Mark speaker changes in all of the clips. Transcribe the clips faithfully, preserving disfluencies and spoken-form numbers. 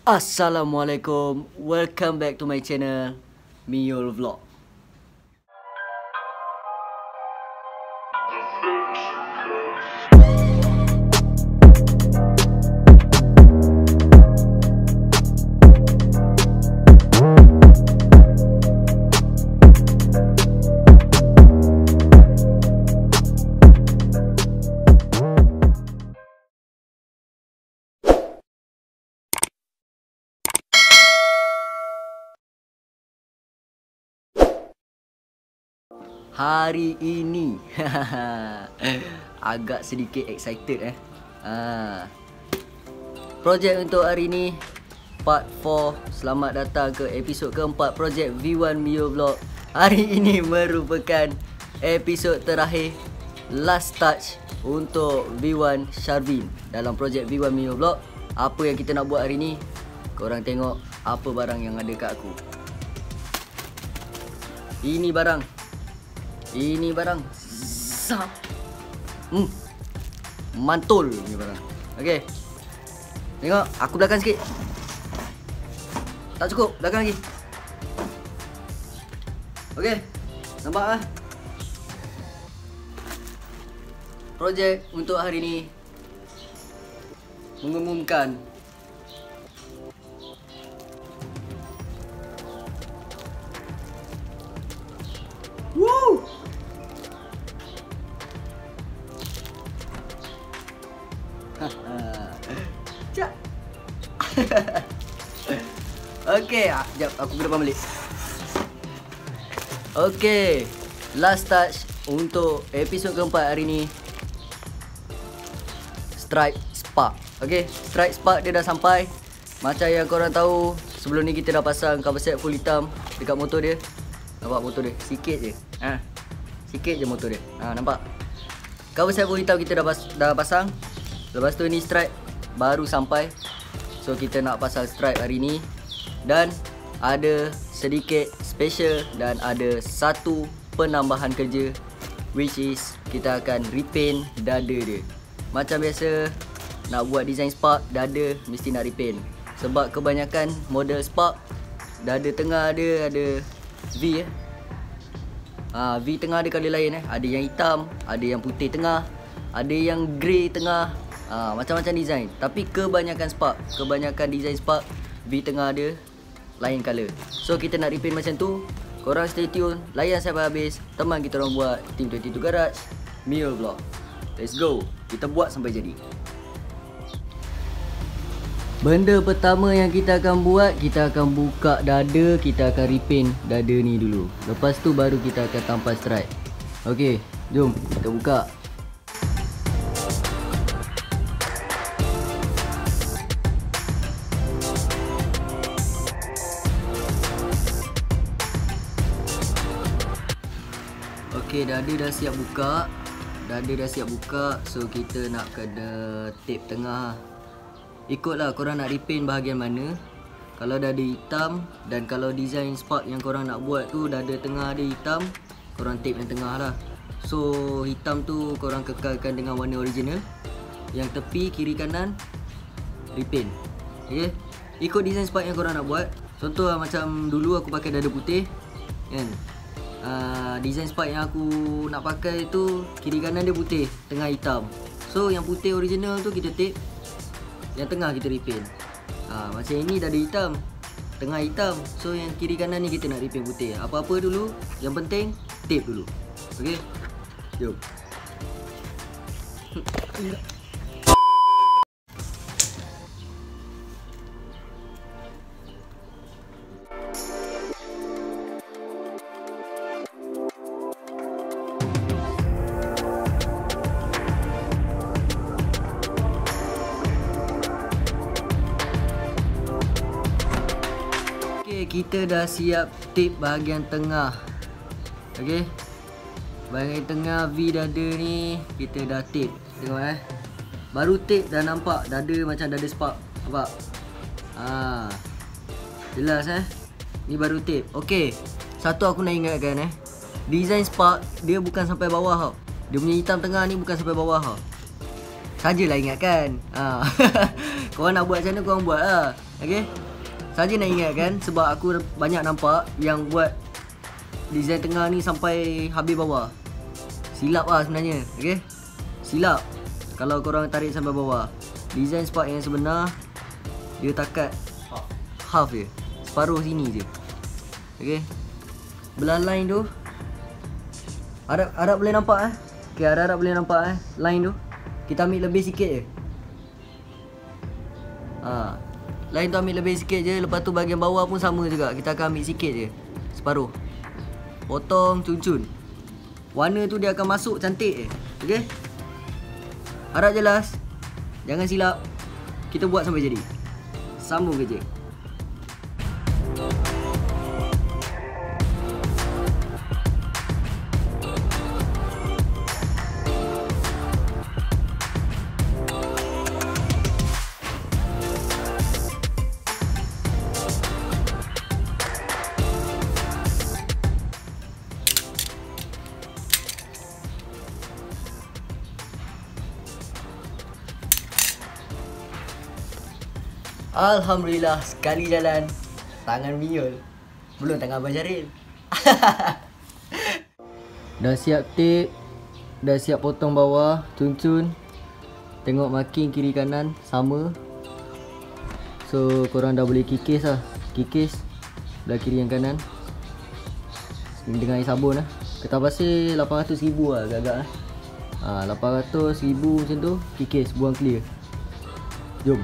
Speaker 1: Assalamualaikum, welcome back to my channel Miyul Vlog. Hari ini agak sedikit excited eh. Ha. Projek untuk hari ini part empat. Selamat datang ke episod keempat projek V one Miyul Vlog. Hari ini merupakan episod terakhir, last touch untuk V one Sharvin dalam projek V one Miyul Vlog. Apa yang kita nak buat hari ni? Korang tengok apa barang yang ada kat aku. Ini barang. Ini barang. Zap. Hmm. Mantul ni barang. Okey. Tengok aku belakang sikit. Tak cukup, belakang lagi. Okey. Nampak ah? Projek untuk hari ni mengumumkan Woo! Cak. Okey, jap aku depan balik. Okey, last touch untuk episod keempat hari ni. Stripe Spark. Okey, Stripe Spark dia dah sampai. Macam yang korang tahu, sebelum ni kita dah pasang cover set full hitam dekat motor dia. Nampak motor dia? Sikit je. Ha. Sikit je motor dia. Ha, nampak? Cover set full hitam kita dah, pas dah pasang. Lepas tu ni stripe baru sampai. So kita nak pasang stripe hari ni. Dan ada sedikit special dan ada satu penambahan kerja, which is kita akan repaint dada dia. Macam biasa, nak buat design Spark, dada mesti nak repaint. Sebab kebanyakan model Spark, dada tengah dia ada V eh. Ha, V tengah dia colour lain eh. Ada yang hitam, ada yang putih tengah, ada yang grey tengah. Ha, macam-macam design. Tapi kebanyakan Spark, kebanyakan design Spark, V tengah dia lain colour. So kita nak repaint macam tu. Korang stay tune, layan sampai habis. Teman kita orang buat Team dua puluh dua Garage Miyul Vlog. Let's go. Kita buat sampai jadi. Benda pertama yang kita akan buat, kita akan buka dada. Kita akan repaint dada ni dulu. Lepas tu baru kita akan tampal stripe. Okey, jom kita buka. Okey, dada dah siap buka. Dada dah siap buka. So kita nak kena tape tengah. Ikutlah korang nak repaint bahagian mana. Kalau dada hitam dan kalau design Spark yang korang nak buat tu dada tengah dia hitam, korang tape yang tengah lah. So hitam tu korang kekalkan dengan warna original. Yang tepi kiri kanan repaint. Okay, ikut design Spark yang korang nak buat. Contoh lah, macam dulu aku pakai dada putih kan. Uh, design Spark yang aku nak pakai tu kiri kanan dia putih, tengah hitam. So yang putih original tu kita tape, yang tengah kita repaint. uh, Macam ini dah ada hitam, tengah hitam. So yang kiri kanan ni kita nak repaint putih. Apa-apa dulu, yang penting tape dulu. Okay, jom. Kita dah siap tape bahagian tengah. Okey, bahagian tengah V dada ni kita dah tape. Tengok eh, baru tape dah nampak dada macam dada Spark. Nampak? Ha, jelas eh. Ni baru tape. Okey, satu aku nak ingatkan eh, design Spark dia bukan sampai bawah tau. Dia punya hitam tengah ni bukan sampai bawah tau. Sajalah ingatkan. Ha. Korang nak buat macam mana korang buat lah. Okay, saja nak ingatkan sebab aku banyak nampak yang buat design tengah ni sampai habis bawah. Silap lah sebenarnya. Okay, silap kalau korang tarik sampai bawah. Design spark yang sebenar dia takat half je, separuh sini je. Okay, belah line tu Harap, harap boleh nampak eh. Okay, harap-harap boleh nampak eh line tu. Kita ambil lebih sikit je. Ha, line tu ambil lebih sikit je. Lepas tu bahagian bawah pun sama juga. Kita akan ambil sikit je, separuh. Potong, cun-cun. Warna tu dia akan masuk cantik je. Okay, harap jelas. Jangan silap. Kita buat sampai jadi. Sambung kerja. Alhamdulillah, sekali jalan. Tangan Miul. Belum tangan Abang Syaril. Dah siap tape. Dah siap potong bawah, cun-cun. Tengok marking kiri kanan sama. So korang dah boleh kikis lah. Kikis belah kiri yang kanan dengan air sabun lah. Kertas pasir lapan ratus ribu lah agak-agak lah. ha, lapan ratus ribu macam tu. Kikis, buang clear. Jom.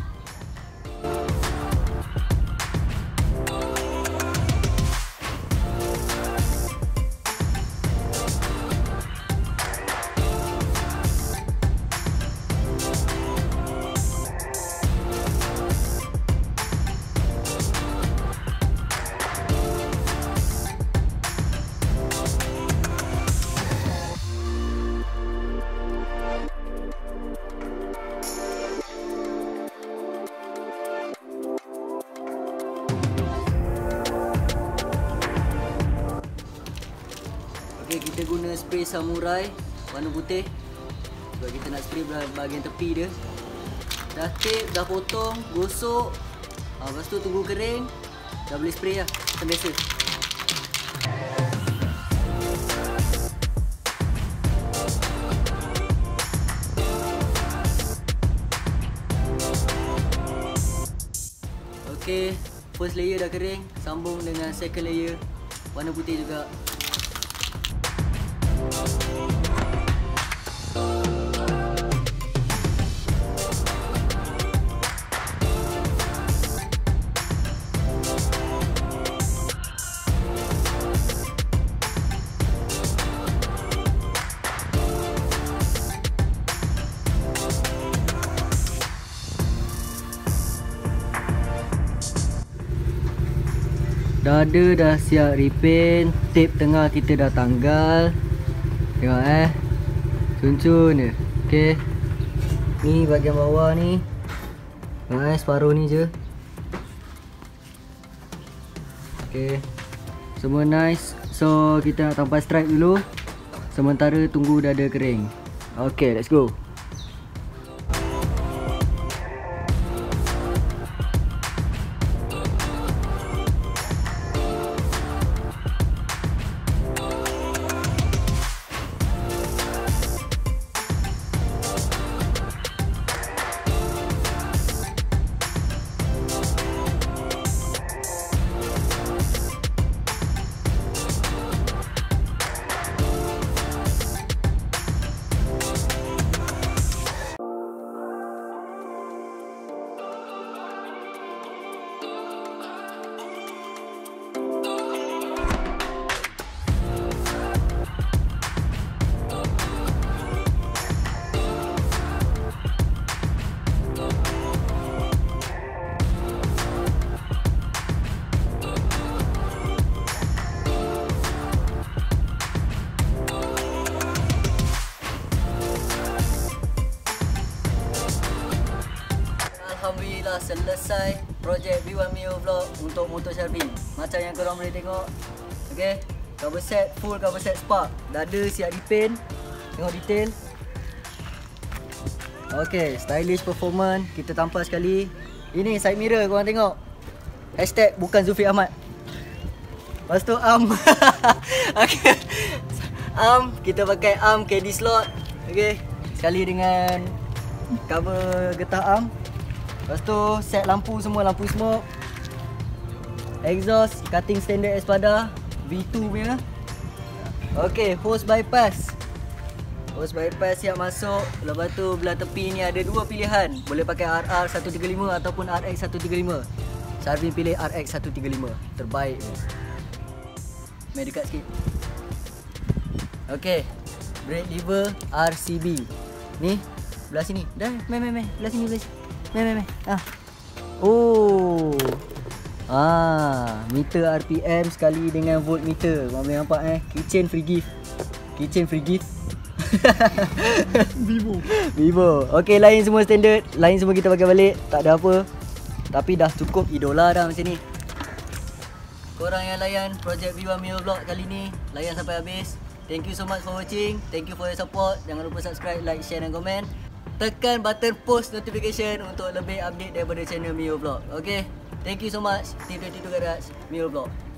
Speaker 1: Okay, kita guna spray samurai warna putih sebab kita nak spray bahagian tepi dia. Dah tape, dah potong, gosok. ha, Lepas tu tunggu kering. Dah boleh spray lah macam biasa. Okay, first layer dah kering. Sambung dengan second layer warna putih juga. Dada dah siap repaint. Tape tengah kita dah tanggal. Tengok eh, cun-cun je. Okay, ni bahagian bawah ni. Tengok eh, separuh ni je. Okay, semua nice. So kita nak tampal stripe dulu. Sementara tunggu dada kering. Okay, let's go. Alhamdulillah selesai projek B one Mio Vlog untuk motor Shelby. Macam yang korang boleh tengok. Okay, cover set, full cover set spark. Dada siap repaint. Tengok detail. Okay, stylish performance. Kita tampal sekali. Ini side mirror korang tengok. Hashtag bukan Zulfi Ahmad. Lepas tu arm. Okay. Arm, kita pakai arm K D slot. Okay. Sekali dengan cover getah arm. Lepas tu set lampu semua, lampu smoke. Exhaust, cutting standard Espada V two punya. Okay, hose bypass. Hose bypass siap masuk. Lepas tu belah tepi ni ada dua pilihan. Boleh pakai R R seratus tiga puluh lima ataupun R X seratus tiga puluh lima. Syarvin pilih R X seratus tiga puluh lima. Terbaik. Mari dekat sikit. Okay, brake lever R C B. Ni belah sini. Dah, meh meh meh. Belah sini, belah sini. Meh meh meh. Ah. Oh. Ah, meter R P M sekali dengan voltmeter. Korang boleh nampak eh. Kitchen free gift. Kitchen free gift. Vivo. Vivo. Okay, lain semua standard. Lain semua kita pakai balik. Tak ada apa. Tapi dah cukup idola dah macam ni. Korang yang layan projek V one Mio Vlog kali ni, layan sampai habis. Thank you so much for watching. Thank you for your support. Jangan lupa subscribe, like, share dan komen. Tekan button post notification untuk lebih update daripada channel Mio Vlog. Okay, thank you so much. Tim dua puluh dua Garage Mio Vlog.